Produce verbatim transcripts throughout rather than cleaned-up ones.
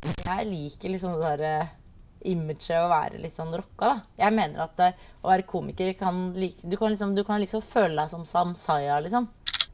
Jeg liker liksom det der imaget å være litt sånn rocka da. Jeg mener at det, å være komiker kan like, du kan liksom, du kan liksom føle deg som Samsaya liksom.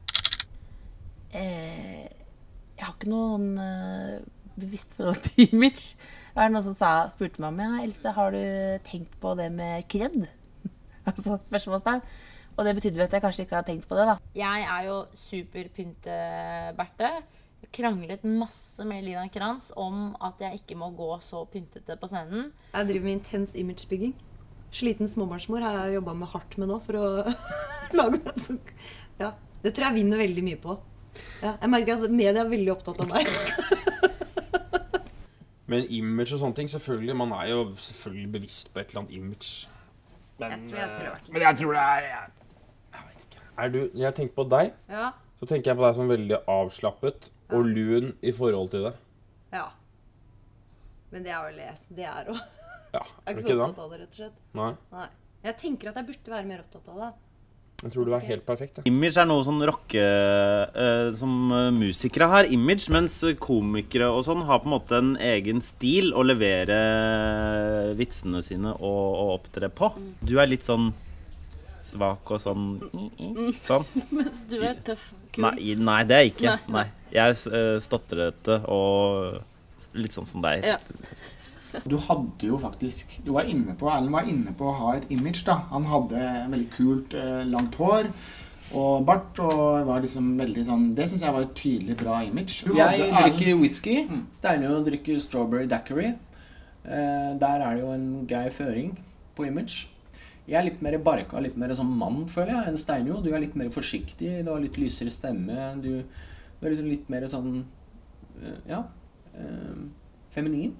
Eh, jeg har ikke noen uh, bevisst forhold til image. Det var noen som sa, spurte meg om, ja, Else, har du tenkt på det med kred? Altså spørsmålstegn. Og det betydde at jeg kanskje ikke har tenkt på det da. Jeg er jo superpynte-Berte. Jeg kranglet masse med Lina Kranz om at jeg ikke må gå så pyntete på scenen. Jeg driver med intens imagebygging. Sliten småbarnsmor har jeg jobbet med hardt med nå for å lage en sånn. Ja, det tror jeg vinner veldig mye på. Ja, jeg merker at media er veldig opptatt av meg. Men image og sånne ting, selvfølgelig, man er jo selvfølgelig bevisst på et eller annet image. Men jeg tror jeg skulle vært. Men jeg tror det er, jeg, jeg vet ikke. Er du, jeg tenker på deg, ja. Så tenker jeg på deg som veldig avslappet og lun i forhold til det. Ja. Men det er vel det, det er også. Ja, jeg er ikke så opptatt av det, rett og slett. Nei. Nei. Jeg tenker at jeg burde være mer opptatt av det. Jeg tror du er helt perfekt. Ja. Image er noe sånn rocke, eh, som musikere har image, mens komikere og sånn har på en måte en egen stil å levere vitsene sine og, og opptre på. Du er litt sånn svak og sånn, sånn. Mens du er tøff, kul. Nei, nei det er jeg ikke. Nei. Jeg er stotrete og litt sånn som deg. Ja. Du hadde jo faktisk, du var inne på, Erlend var inne på å ha et image da. Han hadde veldig kult, eh, langt hår og bart, og var liksom veldig sånn, det synes jeg var et tydelig bra image. Du jeg hadde, drikker Erlend, whisky, Mm. Steinjo drikker strawberry daiquiri. Eh, der er det jo en grei føring på image. Jeg er litt mer barka, litt mer som mann, føler jeg, enn Steinjo. Du er litt mer forsiktig, du har litt lysere stemme, du, du er liksom litt mer sånn, eh, ja, eh, feminin.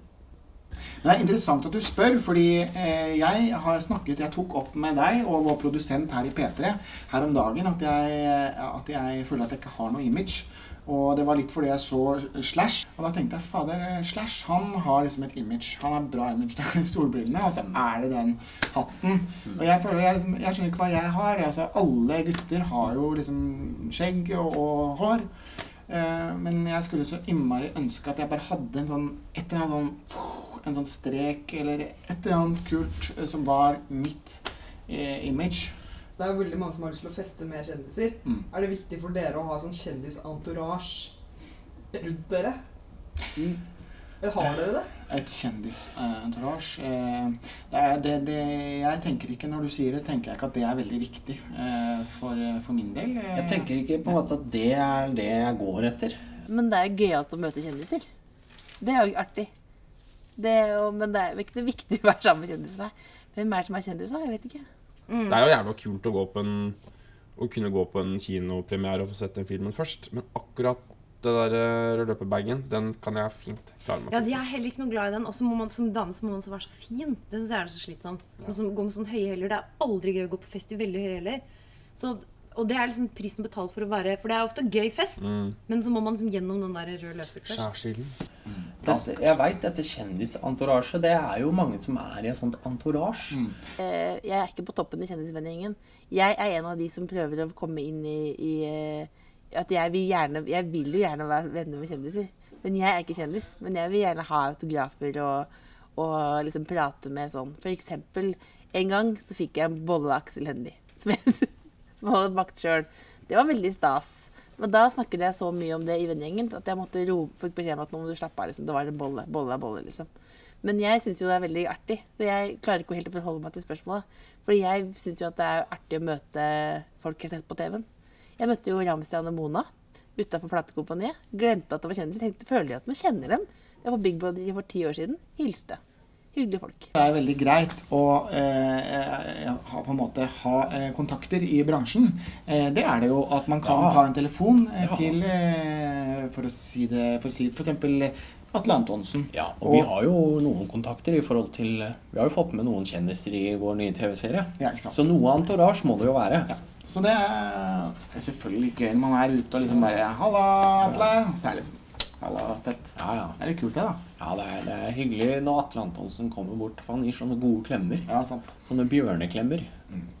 Det er interessant at du spør, fordi eh, jeg har snakket, jeg tok opp med deg og vår produsent her i P tre her om dagen at jeg, at jeg føler at jeg ikke har noe image. Og det var litt fordi jeg så Slash, og da tenkte jeg, fader, Slash, han har liksom et image. Han har bra image, det er de solbrillene, og så er det den hatten. Og jeg føler, jeg, liksom, jeg skjønner ikke hva jeg har. Altså, alle gutter har jo liksom skjegg og, og hår. Uh, men jeg skulle så innmari ønske at jeg bare hadde en sånn, et eller annet sånn, en sånn strek, eller et eller annet kult uh, som var mitt uh, image. Det er jo veldig mange som har lyst til å feste med kjendiser. Mm. Er det viktig for dere å ha sånn kjendis-entourage rundt dere? Mm. Eller har dere det? Et kjendis-entourage. Uh, det er det, det, jeg tenker ikke, når du sier det, tenker jeg ikke at det er veldig viktig uh, for, for min del. Uh, Jeg tenker ikke på en måte at det er det jeg går etter. Men det er jo gøyalt å møte kjendiser. Det er jo artig. Det er jo, men det er jo ikke det viktige å være sammen med kjendiser. Hvem er det som er kjendiser? Jeg vet ikke. Mm. Det er jo jævlig kult å gå på en, å kunne gå på en kinopremiere og få sett den filmen først, men akkurat det der rødløperbagen, den kan jeg fint klare meg. Ja, de er heller ikke noe glad i den. Og så må man som dame så må man så være så fin. Det synes jeg er så slitsomt. Ja. Som går med sånn høye hæler. Det er aldri gøy å gå på fest i veldig høye hæler. Så, og det er liksom prisen betalt for å være, for det er ofte gøy fest, mm. men så må man liksom gjennom den der røde løper først. Skjærskilden. Mm. Altså, jeg vet dette kjendisentourage, det er jo mange som er i et sånt entourage. Mm. Uh, jeg er ikke på toppen i kjendisvennegjengen. Jeg er en av de som prøver å komme inn i, i uh, at jeg vil, gjerne, jeg vil jo gjerne være venner med kjendiser. Men jeg er ikke kjendis. Men jeg vil gjerne ha autografer og, og liksom prate med sånn. For eksempel, en gang så fikk jeg en bolle av Aksel Hennie, som jeg som hadde bakt selv. Det var veldig stas. Men da snakket jeg så mye om det i vennegjengen, at jeg måtte ro folk beskjed om at nå må du slappe av, liksom. Det var en bolle, bolle er bolle, liksom. Men jeg synes jo det er veldig artig, så jeg klarer ikke helt å forholde meg til spørsmålet. Fordi jeg synes jo at det er artig å møte folk jeg har sett på T V-en. Jeg møtte jo Ramstein og Mona utenfor platekompaniet. Glemte at det var kjendiser. Tenkte, føler jeg at man kjenner dem. Det var Big Brother for ti år siden. Hilste. Hyggelige folk. Det er veldig greit å eh, ha, på en måte, ha eh, kontakter i bransjen. Eh, det er det jo at man kan ja. ta en telefon eh, ja. til, eh, for å si det, for, å si, for eksempel Atle Antonsen. Ja, og, og vi har jo noen kontakter i forhold til, vi har jo fått med noen kjendiser i vår nye T V-serie. Ja, ikke sant. Så noe entourage må det jo være. Ja. Så det er, det er selvfølgelig gøy når man er ute og liksom bare «Halla, Atle!» Så er det liksom «Halla, fett!» Ja, ja. Det er litt kult det da. Ja, det er, det er hyggelig når Atle Antonsen kommer bort, for han gir sånne gode klemmer. Ja, sant. Sånne bjørneklemmer. Mm.